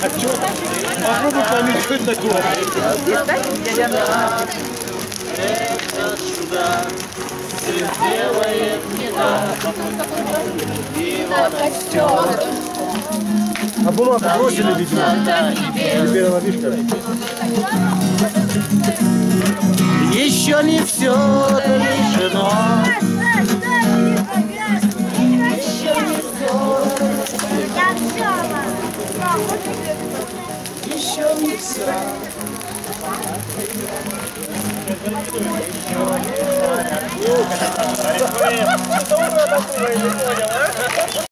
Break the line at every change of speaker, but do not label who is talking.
А что? Попробуй понять, что это такое.
Это чудо сделает не так. Его растет.
А бумагу бросили, видимо. Теперь она, видишь, как?
Еще не все решено. Еще не все.